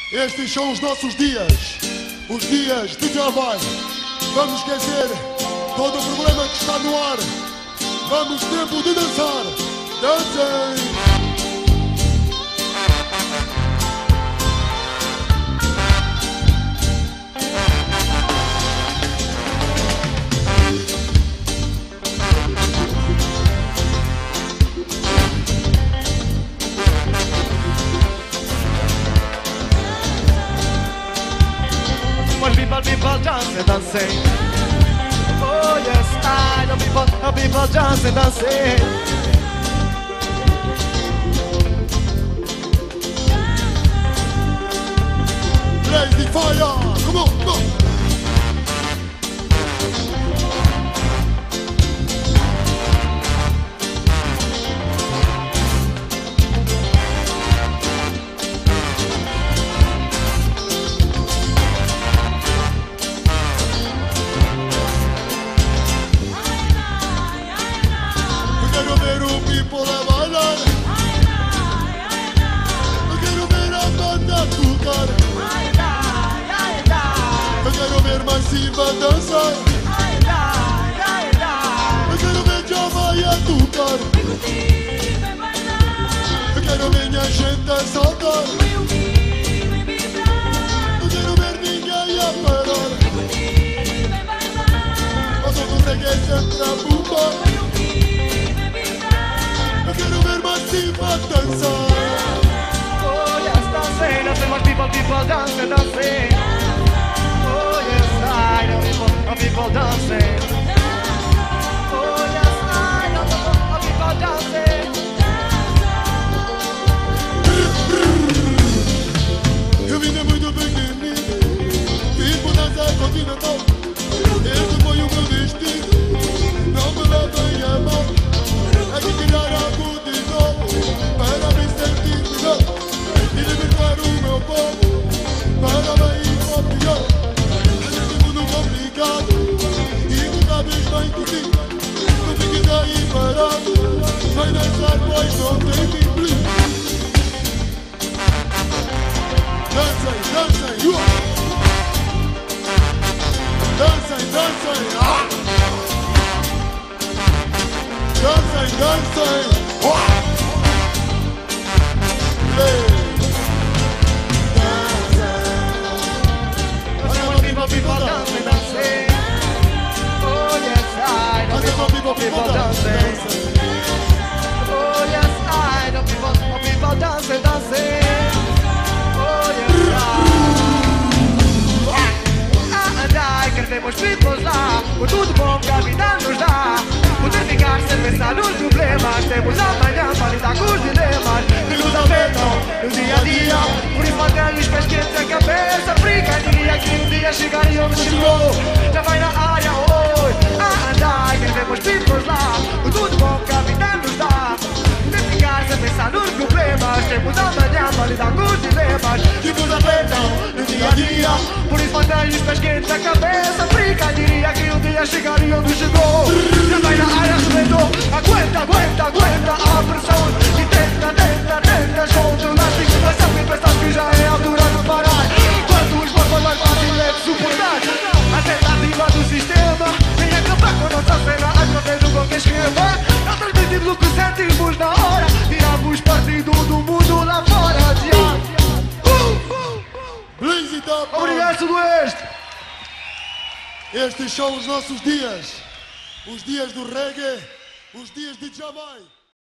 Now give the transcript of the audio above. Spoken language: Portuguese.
Estes são os nossos dias, os dias de trabalho. Vamos esquecer todo o problema que está no ar. Vamos, tempo de dançar. Dancem! People dancing, dancing. Oh yes, I know people dancing, dancing. Blazing fire! Come on, come on! Quero ver o people a bailar. Eu quero ver a banda tocar. Eu quero ver Massiva dançar. Eu quero ver Jamai a tocar. Eu quero ver minha gente a saltar. Eu quero ver ninguém a parar. Mas eu consegue sempre a bomba. Eu quero ver Massiva dançar. Oh yes, dancing, dancing. What people dancing, dancing. Oh yes, I know people dancing. Oh yes, I know people dancing. Eu vim de muito pequenino, vim por dança continental. Esse foi o meu destino, não me levem a mão. É de tirar a multidão para me sentir melhor e libertar o meu povo para bem e para pior. Neste mundo complicado e cada vez bem cozido, não fiques aí parado, vai dançar pois não tem bíblia. Dancem, dancem, dancem, dancem, dancem, dancem. People dancing, dancing. Oh yes, I know people dancing. Oh yes, I know people dancing, dancing. Oh yes, I queremos people lá, por tudo bom que a vida nos dá. Poder ficar sem pensar nos problemas. Temos amanhã para lidar com os dilemas que nos afetam no dia a dia. Por isso mantenha os pés quentes a cabeça fria. Diria que um dia chegaria onde chegou. Já vai na área hoje a andar. Queremos people lá, por tudo bom que a vida nos dá. Poder ficar sem pensar nos problemas. Temos amanhã para lidar com os dilemas que nos afetam no dia a dia. Por isso mantenha os pés quentes a cabeça fria. Diria que um dia chegaria onde chegou. Já vai na área, arrebentou. Aguenta, aguenta, aguenta a pressão. E tenta, tenta, tenta. Esconde o lástico, mas sempre pensas que já é a altura de parar. Quando os bons mais fácil é de suportar a tentativa do sistema em acabar com a nossa cena. Através do qualquer esquema não transmitimos o que sentimos na hora. Tiramos partido do mundo lá fora. Blaze it up. Obrigado, Sudoeste. Estes são os nossos dias, os dias do reggae, os dias de Jamai.